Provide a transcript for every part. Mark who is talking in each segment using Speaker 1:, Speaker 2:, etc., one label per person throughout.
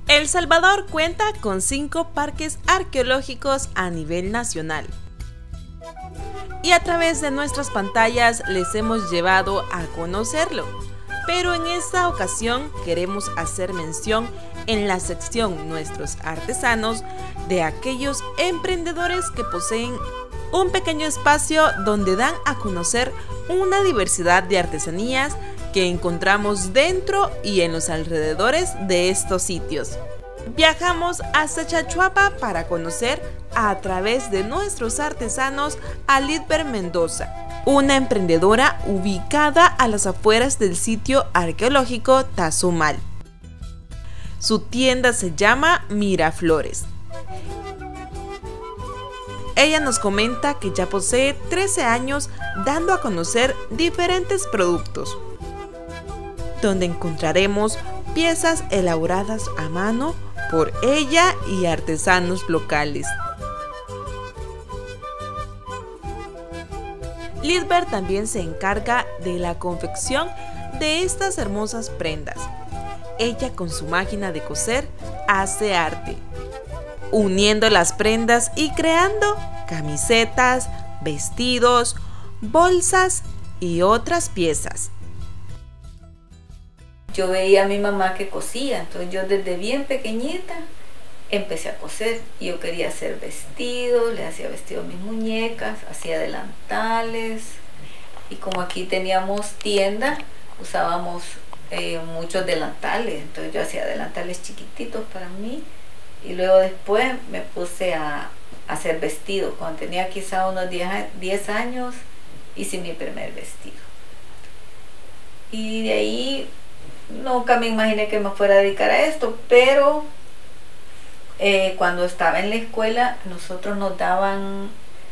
Speaker 1: El Salvador cuenta con 5 parques arqueológicos a nivel nacional. Y a través de nuestras pantallas les hemos llevado a conocerlo. Pero en esta ocasión queremos hacer mención en la sección Nuestros Artesanos de aquellos emprendedores que poseen un pequeño espacio donde dan a conocer una diversidad de artesanías que encontramos dentro y en los alrededores de estos sitios. Viajamos hasta Chachuapa para conocer a través de nuestros artesanos a Lidber Mendoza, una emprendedora ubicada a las afueras del sitio arqueológico Tazumal. Su tienda se llama Miraflores. Ella nos comenta que ya posee 13 años dando a conocer diferentes productos, donde encontraremos piezas elaboradas a mano por ella y artesanos locales. Lidber también se encarga de la confección de estas hermosas prendas. Ella con su máquina de coser hace arte, uniendo las prendas y creando camisetas, vestidos, bolsas y otras piezas.
Speaker 2: Yo veía a mi mamá que cosía, entonces yo desde bien pequeñita empecé a coser. Yo quería hacer vestidos, le hacía vestidos a mis muñecas, hacía delantales. Y como aquí teníamos tienda, usábamos muchos delantales, entonces yo hacía delantales chiquititos para mí. Y luego después me puse a hacer vestidos. Cuando tenía quizá unos 10 años, hice mi primer vestido. Y de ahí nunca me imaginé que me fuera a dedicar a esto, pero cuando estaba en la escuela nosotros nos daban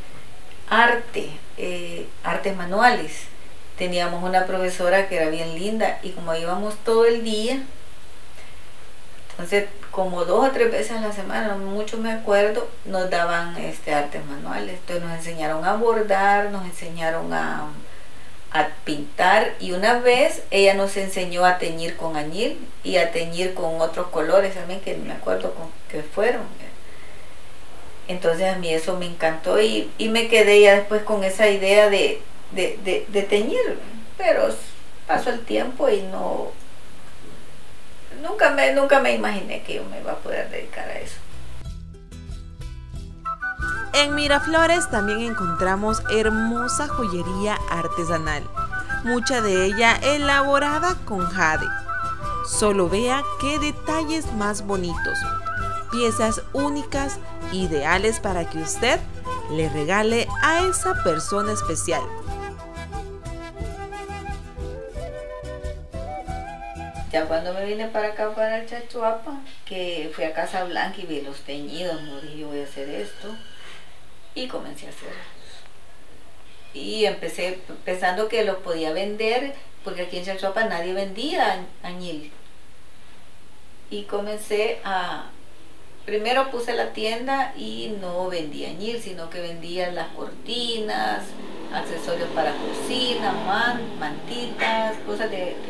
Speaker 2: artes manuales. Teníamos una profesora que era bien linda y como íbamos todo el día, entonces como 2 o 3 veces a la semana, no mucho me acuerdo, nos daban artes manuales. Entonces nos enseñaron a bordar, nos enseñaron a pintar, y una vez ella nos enseñó a teñir con añil y a teñir con otros colores también, que no me acuerdo con qué fueron. Entonces a mí eso me encantó y me quedé ya después con esa idea de teñir, pero pasó el tiempo y nunca me imaginé que yo me iba a poder dedicar a eso.
Speaker 1: En Miraflores también encontramos hermosa joyería artesanal, mucha de ella elaborada con jade. Solo vea qué detalles más bonitos, piezas únicas, ideales para que usted le regale a esa persona especial.
Speaker 2: Ya cuando me vine para acá, para el Chachuapa, que fui a Casa Blanca y vi los teñidos, no dije yo voy a hacer esto. Y comencé a hacer. Y empecé pensando que los podía vender, porque aquí en Chachuapa nadie vendía añil. Y comencé a... Primero puse la tienda y no vendía añil, sino que vendía las cortinas, accesorios para cocina, mantitas, cosas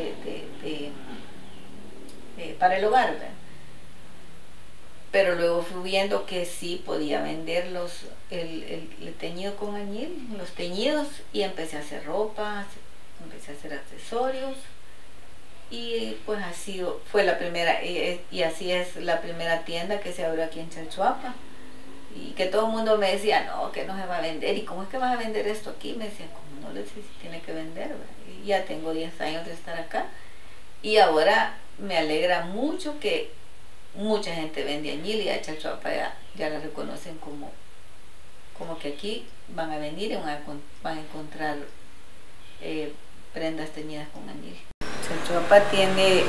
Speaker 2: para el hogar, ¿verdad? Pero luego fui viendo que sí podía vender el teñido con añil, los teñidos, y empecé a hacer ropa, empecé a hacer accesorios, y pues así fue la primera, y así es la primera tienda que se abrió aquí en Chachuapa, y que todo el mundo me decía, no, que no se va a vender, y ¿cómo es que vas a vender esto aquí? Me decían, ¿cómo no le sé si tiene que vender? ¿Verdad? Y ya tengo 10 años de estar acá, y ahora me alegra mucho que mucha gente vende añil, y a Chachuapa ya la reconocen como que aquí van a venir y van a encontrar prendas teñidas con añil. Chachuapa tiene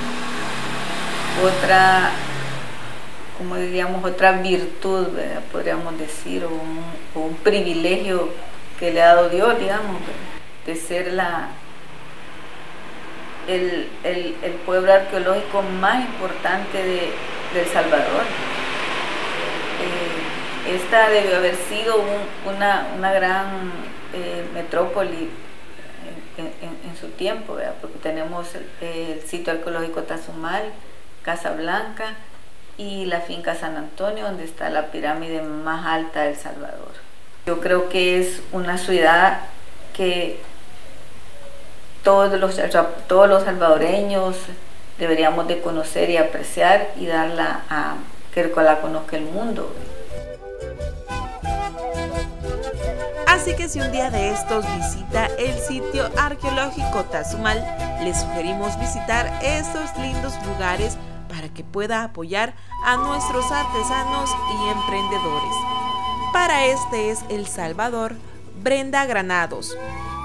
Speaker 2: otra, como diríamos, otra virtud, ¿verdad? Podríamos decir, o un privilegio que le ha dado Dios, digamos, de ser el pueblo arqueológico más importante de El Salvador. Esta debió haber sido una gran metrópoli en su tiempo, ¿verdad? Porque tenemos el sitio arqueológico Tazumal, Casa Blanca, y la finca San Antonio, donde está la pirámide más alta de El Salvador. Yo creo que es una ciudad que todos los salvadoreños deberíamos de conocer y apreciar y darla a que la conozca el mundo.
Speaker 1: Así que si un día de estos visita el sitio arqueológico Tazumal, les sugerimos visitar estos lindos lugares para que pueda apoyar a nuestros artesanos y emprendedores. Para este es El Salvador, Brenda Granados.